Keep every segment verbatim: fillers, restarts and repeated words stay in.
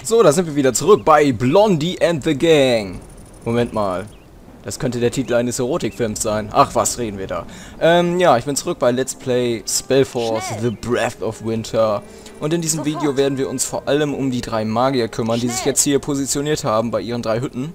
So, da sind wir wieder zurück bei Blondie and the Gang. Moment mal. Das könnte der Titel eines Erotikfilms sein. Ach, was reden wir da? Ähm, ja, ich bin zurück bei Let's Play Spellforce The Breath of Winter. Und in diesem Sofort. Video werden wir uns vor allem um die drei Magier kümmern, die Schnell. sich jetzt hier positioniert haben bei ihren drei Hütten.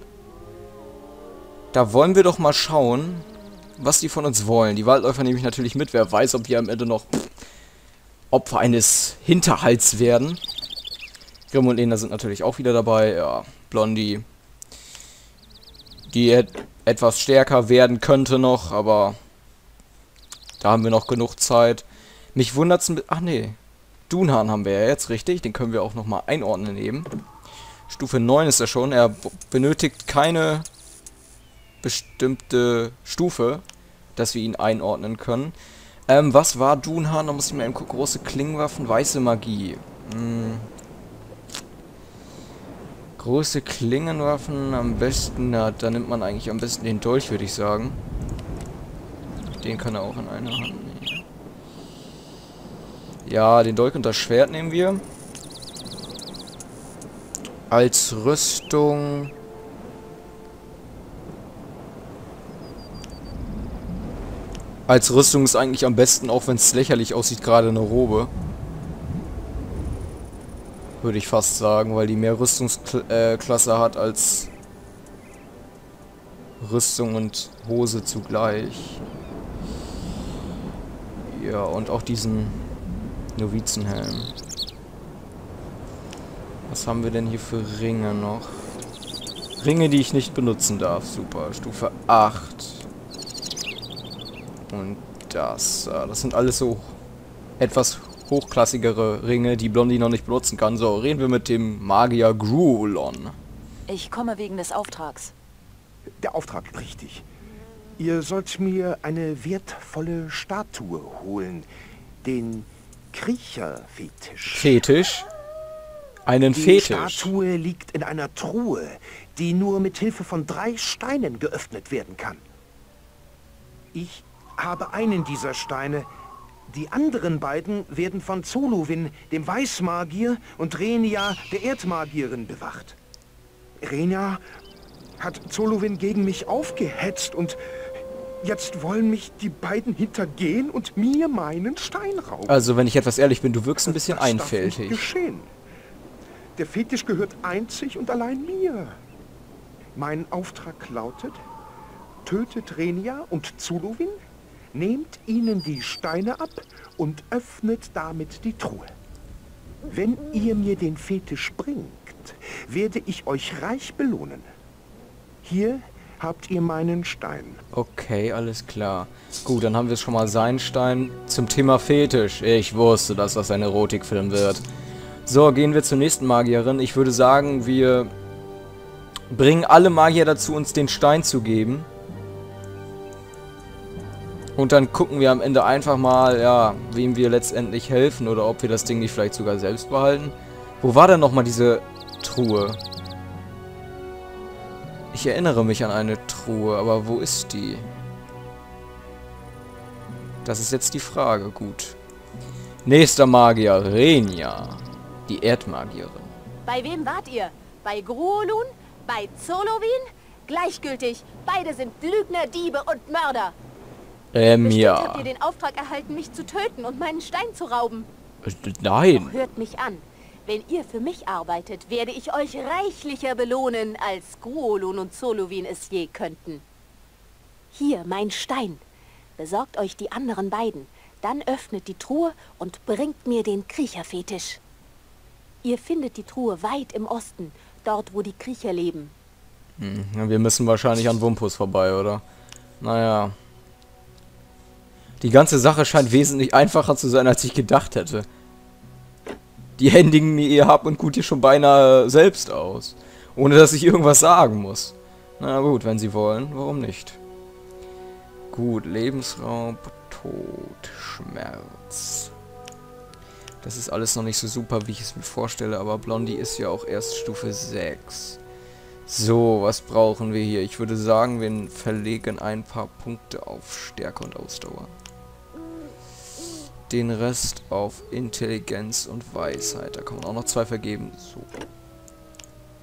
Da wollen wir doch mal schauen, was die von uns wollen. Die Waldläufer nehme ich natürlich mit. Wer weiß, ob wir am Ende noch Opfer eines Hinterhalts werden. Grimm und Lena sind natürlich auch wieder dabei. Ja, Blondie, die et etwas stärker werden könnte noch, aber da haben wir noch genug Zeit. Mich wundert's ein bisschen... Ach nee, Dunhan haben wir ja jetzt, richtig. Den können wir auch nochmal einordnen eben. Stufe neun ist er schon. Er benötigt keine bestimmte Stufe, dass wir ihn einordnen können. Ähm, was war Dunhan? Da muss ich mal eben gucken. Große Klingenwaffen, weiße Magie. Hm. Große Klingenwaffen am besten, na, da nimmt man eigentlich am besten den Dolch, würde ich sagen. Den kann er auch in einer Hand nehmen. Ja, den Dolch und das Schwert nehmen wir. Als Rüstung... Als Rüstung ist eigentlich am besten, auch wenn es lächerlich aussieht, gerade eine Robe. Würde ich fast sagen, weil die mehr Rüstungsklasse hat als Rüstung und Hose zugleich. Ja, und auch diesen Novizenhelm. Was haben wir denn hier für Ringe noch? Ringe, die ich nicht benutzen darf. Super. Stufe acht. Und das. Das sind alles so etwas hochklassigere Ringe, die Blondie noch nicht benutzen kann. So, reden wir mit dem Magier Gruulon. Ich komme wegen des Auftrags. Der Auftrag, richtig. Ihr sollt mir eine wertvolle Statue holen. Den Kriecherfetisch. Fetisch? Einen Die Fetisch? Statue liegt in einer Truhe, die nur mit Hilfe von drei Steinen geöffnet werden kann. Ich habe einen dieser Steine. Die anderen beiden werden von Zolowin, dem Weißmagier, und Renia, der Erdmagierin, bewacht. Renia hat Zolowin gegen mich aufgehetzt und jetzt wollen mich die beiden hintergehen und mir meinen Stein rauben. Also, wenn ich etwas ehrlich bin, du wirkst ein bisschen Das darf nicht einfältig. geschehen. Der Fetisch gehört einzig und allein mir. Mein Auftrag lautet: Tötet Renia und Zolowin, nehmt ihnen die Steine ab und öffnet damit die Truhe. Wenn ihr mir den Fetisch bringt, werde ich euch reich belohnen. Hier habt ihr meinen Stein. Okay, alles klar. Gut, dann haben wir schon mal seinen Stein zum Thema Fetisch. Ich wusste, dass das ein Erotikfilm wird. So, gehen wir zur nächsten Magierin. Ich würde sagen, wir bringen alle Magier dazu, uns den Stein zu geben. Und dann gucken wir am Ende einfach mal, ja, wem wir letztendlich helfen oder ob wir das Ding nicht vielleicht sogar selbst behalten. Wo war denn nochmal diese Truhe? Ich erinnere mich an eine Truhe, aber wo ist die? Das ist jetzt die Frage, gut. Nächster Magier, Renia, die Erdmagierin. Bei wem wart ihr? Bei Gruulon? Bei Zolowin? Gleichgültig. Beide sind Lügner, Diebe und Mörder. Ähm, Bestimmt ja. habt ihr den Auftrag erhalten, mich zu töten und meinen Stein zu rauben. Äh, Nein. Doch hört mich an. Wenn ihr für mich arbeitet, werde ich euch reichlicher belohnen, als Gruulon und Zolowin es je könnten. Hier, mein Stein. Besorgt euch die anderen beiden. Dann öffnet die Truhe und bringt mir den Kriecherfetisch. Ihr findet die Truhe weit im Osten, dort, wo die Kriecher leben. Hm, wir müssen wahrscheinlich an Wumpus vorbei, oder? Naja. Die ganze Sache scheint wesentlich einfacher zu sein, als ich gedacht hätte. Die händigen mir ihr Hab und Gut hier schon beinahe selbst aus. Ohne dass ich irgendwas sagen muss. Na gut, wenn sie wollen, warum nicht? Gut, Lebensraub, Tod, Schmerz. Das ist alles noch nicht so super, wie ich es mir vorstelle, aber Blondie ist ja auch erst Stufe sechs. So, was brauchen wir hier? Ich würde sagen, wir verlegen ein paar Punkte auf Stärke und Ausdauer. Den Rest auf Intelligenz und Weisheit. Da kann man auch noch zwei vergeben. So.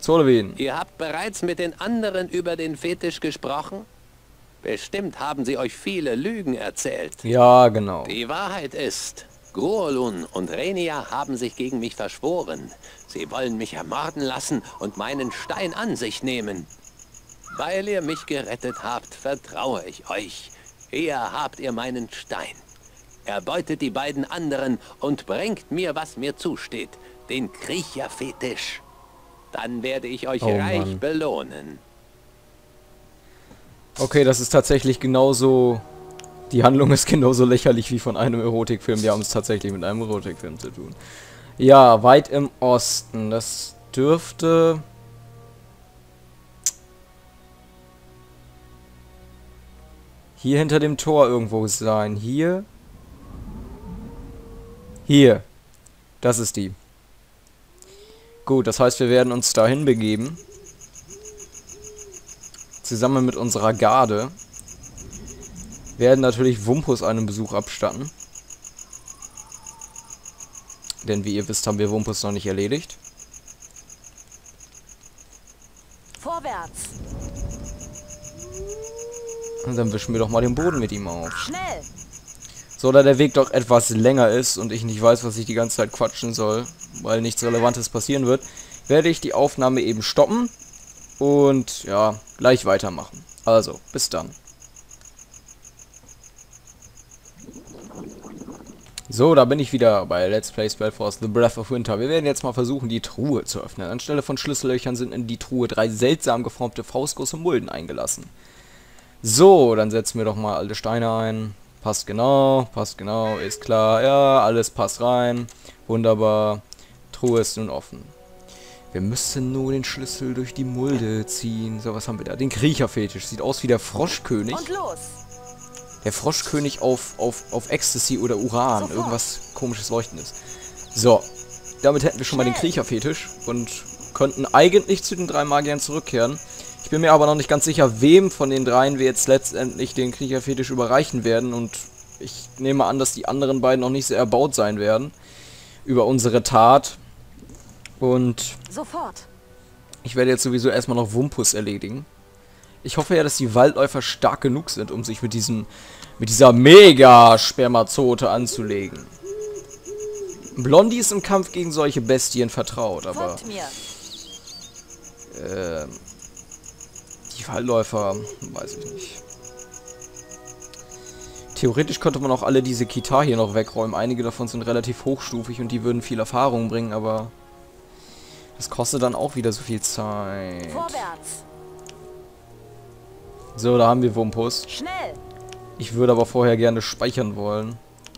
Zolowin. Ihr habt bereits mit den anderen über den Fetisch gesprochen? Bestimmt haben sie euch viele Lügen erzählt. Ja, genau. Die Wahrheit ist, Gruolun und Renia haben sich gegen mich verschworen. Sie wollen mich ermorden lassen und meinen Stein an sich nehmen. Weil ihr mich gerettet habt, vertraue ich euch. Hier habt ihr meinen Stein. Erbeutet die beiden anderen und bringt mir, was mir zusteht, den Kriecherfetisch. Dann werde ich euch Oh, reich Mann. belohnen. Okay, das ist tatsächlich genauso... Die Handlung ist genauso lächerlich wie von einem Erotikfilm. Wir haben es tatsächlich mit einem Erotikfilm zu tun. Ja, weit im Osten. Das dürfte... Hier hinter dem Tor irgendwo sein. Hier. Hier. Das ist die. Gut, das heißt, wir werden uns dahin begeben. Zusammen mit unserer Garde. Werden natürlich Wumpus einen Besuch abstatten. Denn wie ihr wisst, haben wir Wumpus noch nicht erledigt. Vorwärts! Und dann wischen wir doch mal den Boden mit ihm auf. Schnell! So, da der Weg doch etwas länger ist und ich nicht weiß, was ich die ganze Zeit quatschen soll, weil nichts Relevantes passieren wird, werde ich die Aufnahme eben stoppen und, ja, gleich weitermachen. Also, bis dann. So, da bin ich wieder bei Let's Play Spellforce The Breath of Winter. Wir werden jetzt mal versuchen, die Truhe zu öffnen. Anstelle von Schlüssellöchern sind in die Truhe drei seltsam geformte faustgroße Mulden eingelassen. So, dann setzen wir doch mal alle Steine ein. Passt genau, passt genau, ist klar. Ja, alles passt rein. Wunderbar. Truhe ist nun offen. Wir müssen nur den Schlüssel durch die Mulde ziehen. So, was haben wir da? Den Kriecherfetisch. Sieht aus wie der Froschkönig. Und los! Der Froschkönig auf, auf, auf Ecstasy oder Uran. Sofort. Irgendwas komisches Leuchtendes. So. Damit hätten wir schon mal den Kriecherfetisch. Und könnten eigentlich zu den drei Magiern zurückkehren. Ich bin mir aber noch nicht ganz sicher, wem von den dreien wir jetzt letztendlich den Kriecherfetisch überreichen werden. Und ich nehme an, dass die anderen beiden noch nicht sehr erbaut sein werden. Über unsere Tat. Und Sofort! ich werde jetzt sowieso erstmal noch Wumpus erledigen. Ich hoffe ja, dass die Waldläufer stark genug sind, um sich mit diesem, mit dieser Mega-Spermazote anzulegen. Blondie ist im Kampf gegen solche Bestien vertraut, aber Folgt mir! äh, die Waldläufer, weiß ich nicht. Theoretisch könnte man auch alle diese Kitar hier noch wegräumen. Einige davon sind relativ hochstufig und die würden viel Erfahrung bringen, aber das kostet dann auch wieder so viel Zeit. Vorwärts! So, da haben wir Wumpus. Schnell! Ich würde aber vorher gerne speichern wollen.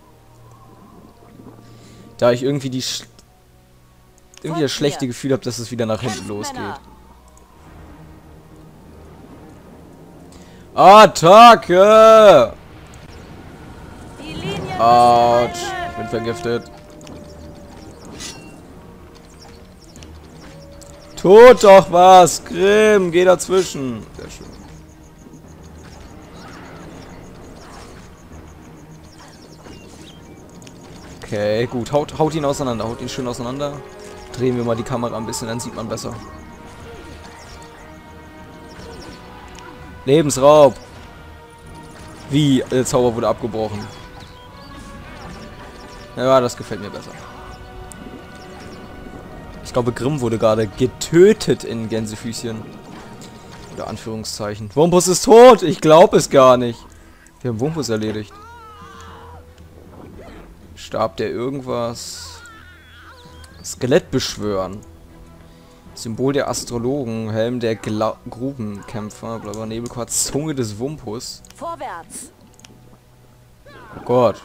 Da ich irgendwie die sch irgendwie das schlechte Gefühl habe, dass es wieder nach hinten losgeht. Attacke! Die Linien Autsch, ich bin vergiftet. Tut doch was! Grimm, geh dazwischen. Sehr schön. Okay, gut. Haut, haut ihn auseinander. Haut ihn schön auseinander. Drehen wir mal die Kamera ein bisschen, dann sieht man besser. Lebensraub. Wie? Der Zauber wurde abgebrochen. Ja, das gefällt mir besser. Ich glaube, Grimm wurde gerade getötet in Gänsefüßchen. Oder Anführungszeichen. Wumpus ist tot! Ich glaube es gar nicht. Wir haben Wumpus erledigt. Stab der irgendwas. Skelett beschwören. Symbol der Astrologen. Helm der Gla Grubenkämpfer. Blablabla. Nebelquarz. Zunge des Wumpus. Vorwärts! Oh Gott.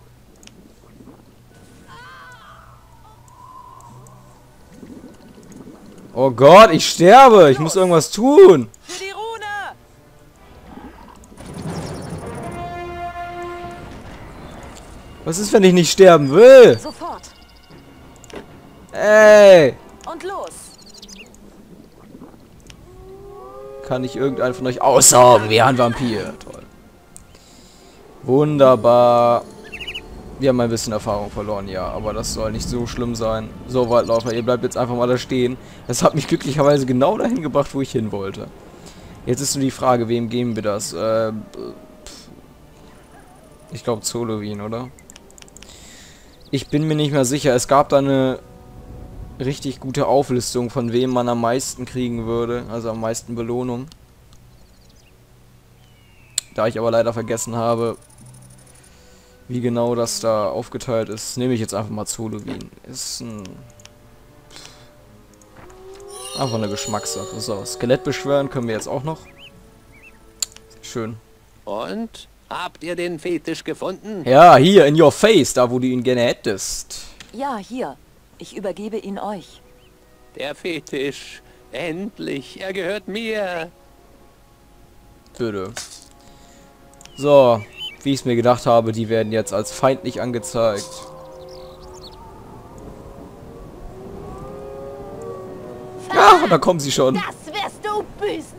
Oh Gott, ich sterbe. Ich muss irgendwas tun. Für die Rune! Was ist, wenn ich nicht sterben will? Sofort! Ey. Und los! Kann ich irgendeinen von euch aussaugen wie ein Vampir? Toll. Wunderbar. Wir haben ein bisschen Erfahrung verloren, ja, aber das soll nicht so schlimm sein. So, Waldläufer, ihr bleibt jetzt einfach mal da stehen. Das hat mich glücklicherweise genau dahin gebracht, wo ich hin wollte. Jetzt ist nur die Frage, wem geben wir das? Äh, ich glaube Zolowin, oder? Ich bin mir nicht mehr sicher. Es gab da eine richtig gute Auflistung, von wem man am meisten kriegen würde. Also am meisten Belohnung. Da ich aber leider vergessen habe, wie genau das da aufgeteilt ist, nehme ich jetzt einfach mal Zolowin. Ist ein... einfach eine Geschmackssache. So, Skelett beschwören können wir jetzt auch noch. Sehr schön. Und? Habt ihr den Fetisch gefunden? Ja, hier, in your face, da wo du ihn gerne hättest. Ja, hier. Ich übergebe ihn euch. Der Fetisch. Endlich. Er gehört mir. Bitte. So, wie ich es mir gedacht habe, die werden jetzt als feindlich angezeigt. Ah, da kommen sie schon. Das wirst du büßen!